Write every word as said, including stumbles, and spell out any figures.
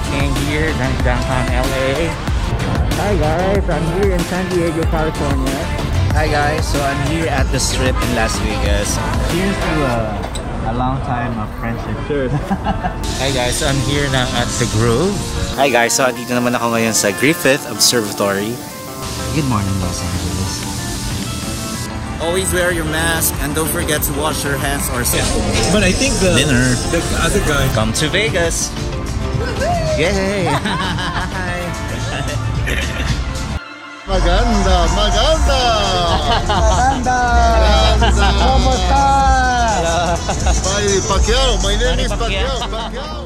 walking here in downtown L A. Hi guys, I'm here in San Diego, California. Hi guys, so I'm here at the Strip in Las Vegas. Cheers to uh, a long time of friendship. Cheers. Hi guys, so I'm here now at the Grove. Hi guys, so dito naman ako ngayon sa Griffith Observatory. Good morning, Los Angeles. Always wear your mask and don't forget to wash your hands or something. But I think the dinner. The other guy. Come to Vegas. Yay! Maganda, maganda. Maganda. Maganda. Kumusta? By Pacquiao. My name is Pacquiao. Pacquiao.